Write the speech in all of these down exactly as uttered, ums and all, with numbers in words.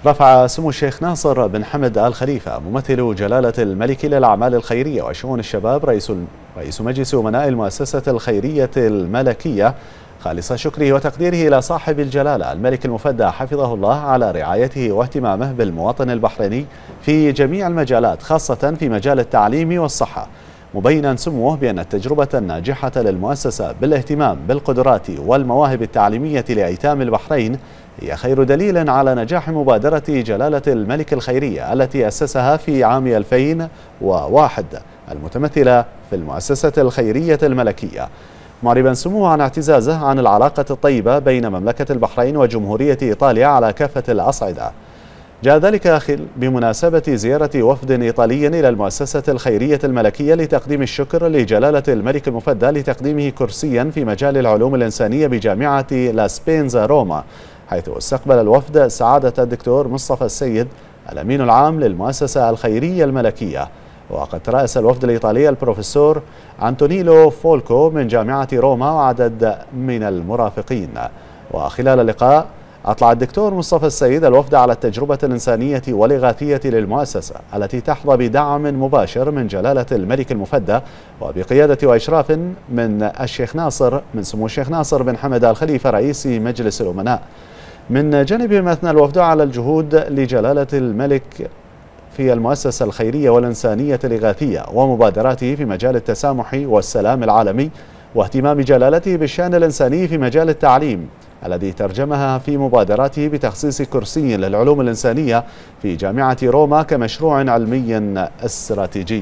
رفع سمو الشيخ ناصر بن حمد آل خليفة ممثل جلالة الملك للأعمال الخيرية وشؤون الشباب رئيس رئيس مجلس أمناء المؤسسة الخيرية الملكية خالص شكره وتقديره إلى صاحب الجلالة الملك المفدى حفظه الله على رعايته واهتمامه بالمواطن البحريني في جميع المجالات، خاصة في مجال التعليم والصحة، مبينا سموه بأن التجربة الناجحة للمؤسسة بالاهتمام بالقدرات والمواهب التعليمية لأيتام البحرين هي خير دليل على نجاح مبادرة جلالة الملك الخيرية التي أسسها في عام ألفين وواحد المتمثلة في المؤسسة الخيرية الملكية، معربا سموه عن اعتزازه عن العلاقة الطيبة بين مملكة البحرين وجمهورية إيطاليا على كافة الأصعدة. جاء ذلك بمناسبة زيارة وفد إيطالي إلى المؤسسة الخيرية الملكية لتقديم الشكر لجلالة الملك المفدى لتقديمه كرسيا في مجال العلوم الإنسانية بجامعة لا سبينزا روما، حيث استقبل الوفد سعادة الدكتور مصطفى السيد الأمين العام للمؤسسة الخيرية الملكية. وقد ترأس الوفد الإيطالي البروفيسور أنتونيلو فولكو من جامعة روما وعدد من المرافقين. وخلال اللقاء أطلع الدكتور مصطفى السيد الوفد على التجربة الإنسانية والإغاثية للمؤسسة التي تحظى بدعم مباشر من جلالة الملك المفدى وبقيادة وإشراف من الشيخ ناصر من سمو الشيخ ناصر بن حمد آل خليفة رئيس مجلس الأمناء. من جانبه أثنى الوفد على الجهود لجلالة الملك في المؤسسة الخيرية والإنسانية الإغاثية ومبادراته في مجال التسامح والسلام العالمي، واهتمام جلالته بالشأن الإنساني في مجال التعليم الذي ترجمها في مبادراته بتخصيص كرسي للعلوم الإنسانية في جامعة روما كمشروع علمي استراتيجي.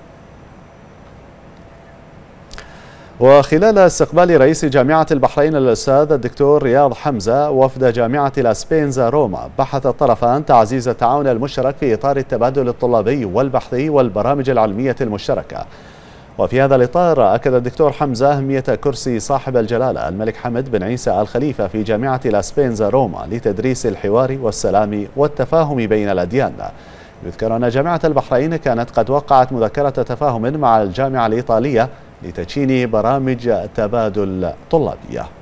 وخلال استقبال رئيس جامعة البحرين الأستاذ الدكتور رياض حمزة وفد جامعة لا سبينزا روما، بحث الطرفان تعزيز التعاون المشترك في إطار التبادل الطلابي والبحثي والبرامج العلمية المشتركة. وفي هذا الإطار أكد الدكتور حمزة أهمية كرسي صاحب الجلالة الملك حمد بن عيسى آل خليفة في جامعة لا سبينزا روما لتدريس الحوار والسلام والتفاهم بين الأديان. يذكر أن جامعة البحرين كانت قد وقعت مذكرة تفاهم مع الجامعة الإيطالية لتدشين برامج تبادل طلابية.